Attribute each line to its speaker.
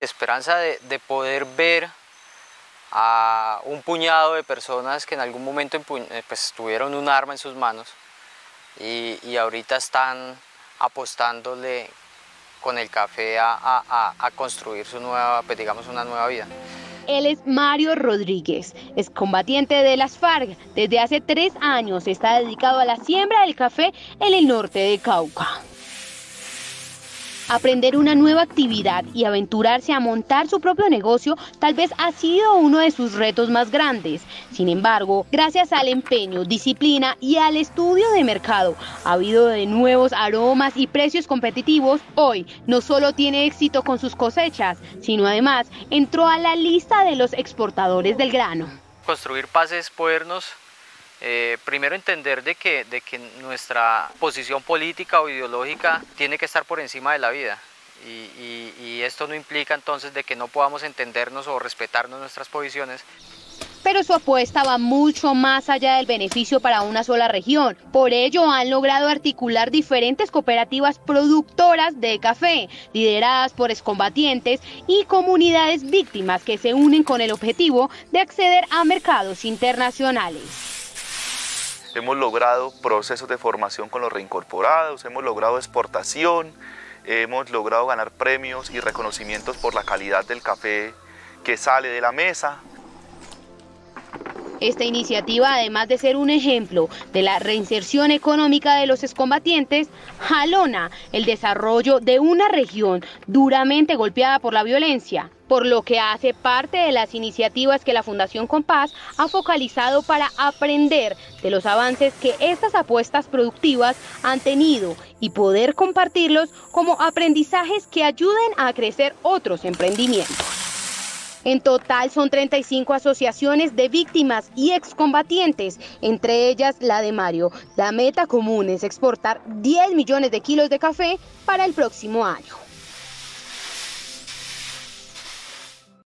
Speaker 1: Esperanza de poder ver a un puñado de personas que en algún momento pues, tuvieron un arma en sus manos y ahorita están apostándole con el café a construir su nueva, pues, digamos, una nueva vida.
Speaker 2: Él es Mario Rodríguez, excombatiente de las FARC. Desde hace 3 años está dedicado a la siembra del café en el norte de Cauca. Aprender una nueva actividad y aventurarse a montar su propio negocio tal vez ha sido uno de sus retos más grandes. Sin embargo, gracias al empeño, disciplina y al estudio de mercado, habido de nuevos aromas y precios competitivos, hoy no solo tiene éxito con sus cosechas, sino además entró a la lista de los exportadores del grano.
Speaker 1: Construir paz es podernos primero entender de que nuestra posición política o ideológica tiene que estar por encima de la vida y esto no implica entonces de que no podamos entendernos o respetarnos nuestras posiciones.
Speaker 2: Pero su apuesta va mucho más allá del beneficio para una sola región. Por ello han logrado articular diferentes cooperativas productoras de café, lideradas por excombatientes y comunidades víctimas que se unen con el objetivo de acceder a mercados internacionales.
Speaker 3: Hemos logrado procesos de formación con los reincorporados, hemos logrado exportación, hemos logrado ganar premios y reconocimientos por la calidad del café que sale de la mesa.
Speaker 2: Esta iniciativa, además de ser un ejemplo de la reinserción económica de los excombatientes, jalona el desarrollo de una región duramente golpeada por la violencia, por lo que hace parte de las iniciativas que la Fundación Compás ha focalizado para aprender de los avances que estas apuestas productivas han tenido y poder compartirlos como aprendizajes que ayuden a crecer otros emprendimientos. En total son 35 asociaciones de víctimas y excombatientes, entre ellas la de Mario. La meta común es exportar 10 millones de kilos de café para el próximo año.